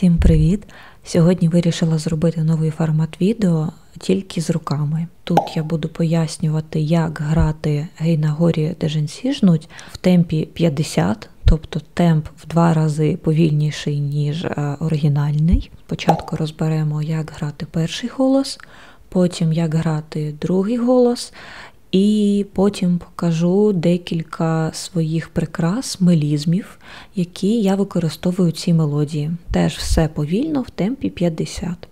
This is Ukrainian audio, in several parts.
Всім привіт! Сьогодні вирішила зробити новий формат відео тільки з руками. Тут я буду пояснювати, як грати «Гей на горі, де жінці жнуть» в темпі 50, тобто темп в 2 рази повільніший, ніж оригінальний. Спочатку розберемо, як грати перший голос, потім як грати другий голос, і потім покажу декілька своїх прикрас, мелізмів, які я використовую в цій мелодії. Теж все повільно в темпі 50.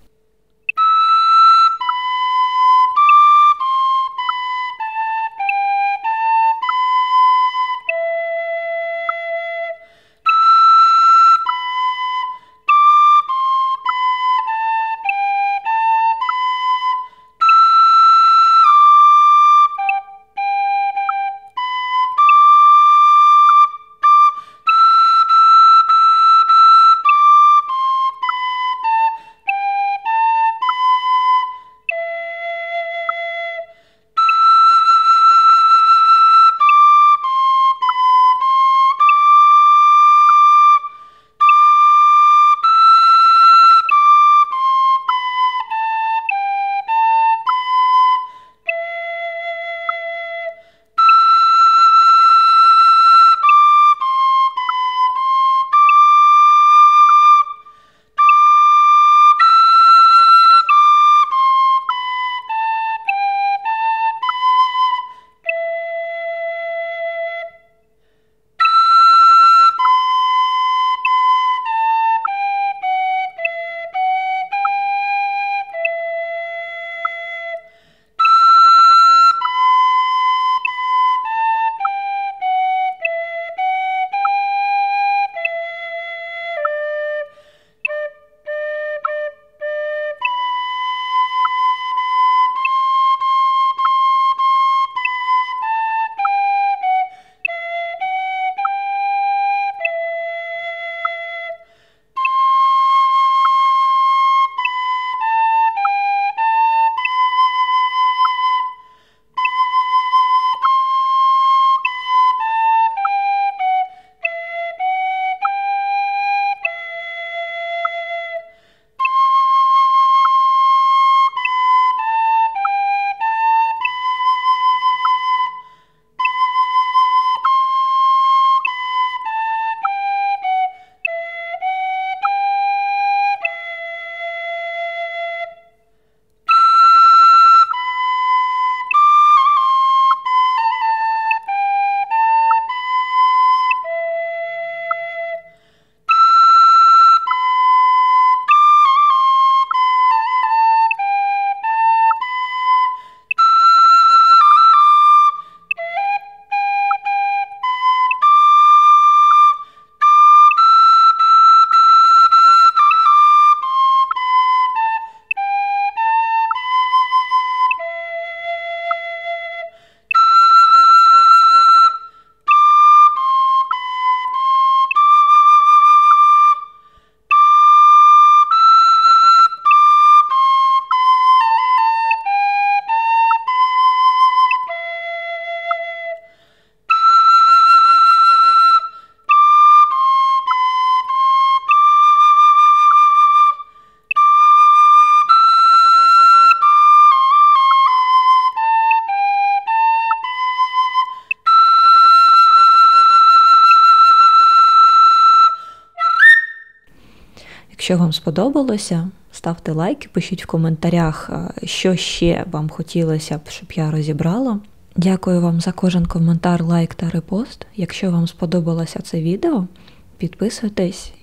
Якщо вам сподобалося, ставте лайки, пишіть в коментарях, що ще вам хотілося б, щоб я розібрала. Дякую вам за кожен коментар, лайк та репост. Якщо вам сподобалося це відео, підписуйтесь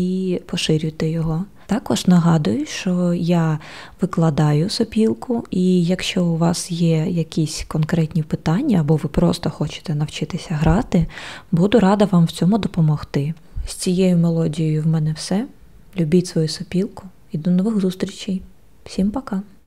і поширюйте його. Також нагадую, що я викладаю сопілку, і якщо у вас є якісь конкретні питання, або ви просто хочете навчитися грати, буду рада вам в цьому допомогти. З цією мелодією в мене все. Любіть свою сопілку і до нових зустрічей. Всім пока!